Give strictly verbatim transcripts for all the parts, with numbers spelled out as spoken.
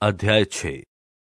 अध्याय छह।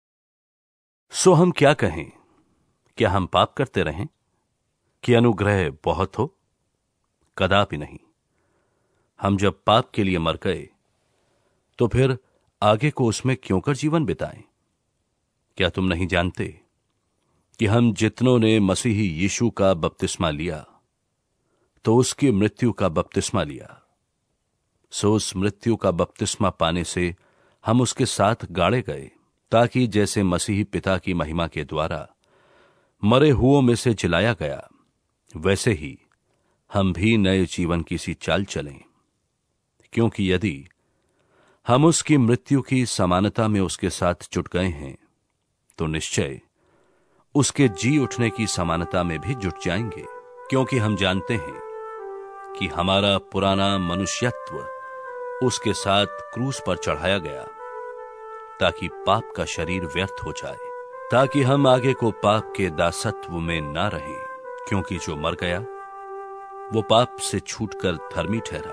सो हम क्या कहें? क्या हम पाप करते रहें कि अनुग्रह बहुत हो? कदापि नहीं। हम जब पाप के लिए मर गए तो फिर आगे को उसमें क्यों कर जीवन बिताएं? क्या तुम नहीं जानते कि हम जितनों ने मसीही यीशु का बपतिस्मा लिया तो उसकी मृत्यु का बपतिस्मा लिया, सो उस मृत्यु का बपतिस्मा पाने से हम उसके साथ गाड़े गए, ताकि जैसे मसीही पिता की महिमा के द्वारा मरे हुओं में से जिलाया गया, वैसे ही हम भी नए जीवन की सी चाल चलें। क्योंकि यदि हम उसकी मृत्यु की समानता में उसके साथ जुट गए हैं तो निश्चय उसके जी उठने की समानता में भी जुट जाएंगे। क्योंकि हम जानते हैं कि हमारा पुराना मनुष्यत्व उसके साथ क्रूस पर चढ़ाया गया, ताकि पाप का शरीर व्यर्थ हो जाए, ताकि हम आगे को पाप के दासत्व में ना रहें। क्योंकि जो मर गया वो पाप से छूटकर धर्मी ठहरा।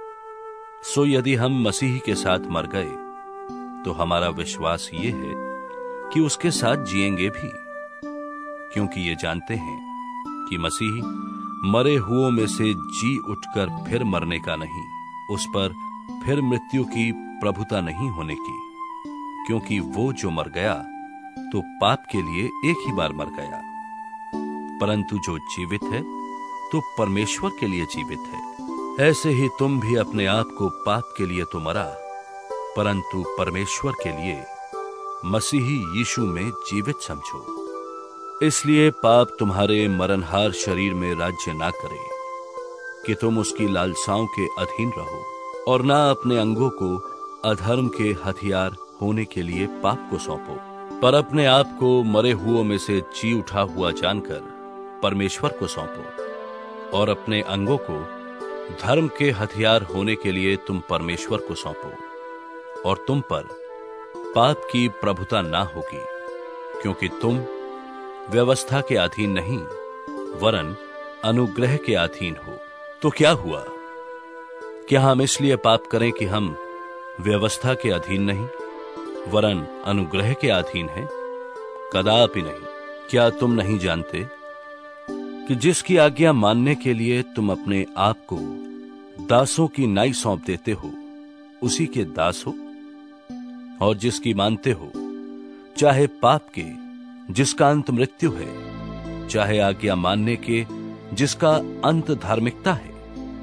सो यदि हम मसीह के साथ मर गए तो हमारा विश्वास ये है कि उसके साथ जिएंगे भी, क्योंकि ये जानते हैं कि मसीह मरे हुओं में से जी उठकर फिर मरने का नहीं, उस पर फिर मृत्यु की प्रभुता नहीं होने की। क्योंकि वो जो मर गया तो पाप के लिए एक ही बार मर गया, परंतु जो जीवित है तो परमेश्वर के लिए जीवित है। ऐसे ही तुम भी अपने आप को पाप के लिए तो मरा, परंतु परमेश्वर के लिए मसीही यीशु में जीवित समझो। इसलिए पाप तुम्हारे मरणहार शरीर में राज्य ना करे कि तुम उसकी लालसाओं के अधीन रहो, और ना अपने अंगों को अधर्म के हथियार होने के लिए पाप को सौंपो, पर अपने आप को मरे हुओं में से जी उठा हुआ जानकर परमेश्वर को सौंपो, और अपने अंगों को धर्म के हथियार होने के लिए तुम परमेश्वर को सौंपो। और तुम पर पाप की प्रभुता ना होगी, क्योंकि तुम व्यवस्था के अधीन नहीं वरन अनुग्रह के अधीन हो। तो क्या हुआ? क्या हम इसलिए पाप करें कि हम व्यवस्था के अधीन नहीं वरन अनुग्रह के अधीन हैं? कदापि नहीं। क्या तुम नहीं जानते कि जिसकी आज्ञा मानने के लिए तुम अपने आप को दासों की नाई सौंप देते हो, उसी के दास हो? और जिसकी मानते हो, चाहे पाप के जिसका अंत मृत्यु है, चाहे आज्ञा मानने के जिसका अंत धार्मिकता है।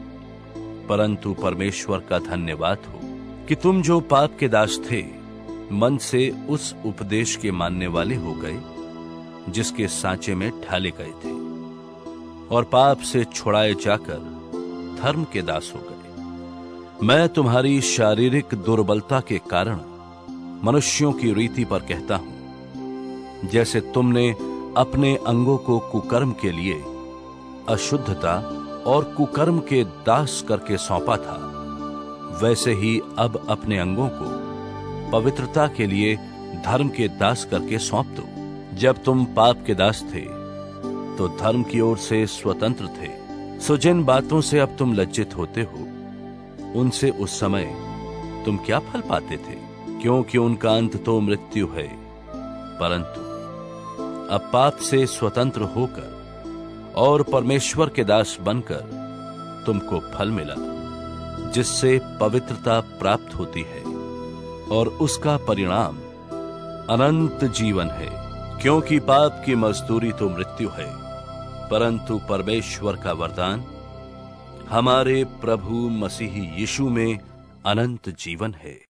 परंतु परमेश्वर का धन्यवाद हो कि तुम जो पाप के दास थे, मन से उस उपदेश के मानने वाले हो गए जिसके सांचे में ढाले गए थे, और पाप से छुड़ाए जाकर धर्म के दास हो गए। मैं तुम्हारी शारीरिक दुर्बलता के कारण मनुष्यों की रीति पर कहता हूं, जैसे तुमने अपने अंगों को कुकर्म के लिए अशुद्धता और कुकर्म के दास करके सौंपा था, वैसे ही अब अपने अंगों को पवित्रता के लिए धर्म के दास करके सौंप दो। जब तुम पाप के दास थे तो धर्म की ओर से स्वतंत्र थे। सो जिन बातों से अब तुम लज्जित होते हो, उनसे उस समय तुम क्या फल पाते थे? क्योंकि उनका अंत तो मृत्यु है। परंतु अब पाप से स्वतंत्र होकर और परमेश्वर के दास बनकर तुमको फल मिला, जिससे पवित्रता प्राप्त होती है, और उसका परिणाम अनंत जीवन है। क्योंकि पाप की मजदूरी तो मृत्यु है, परंतु परमेश्वर का वरदान हमारे प्रभु मसीही यीशु में अनंत जीवन है।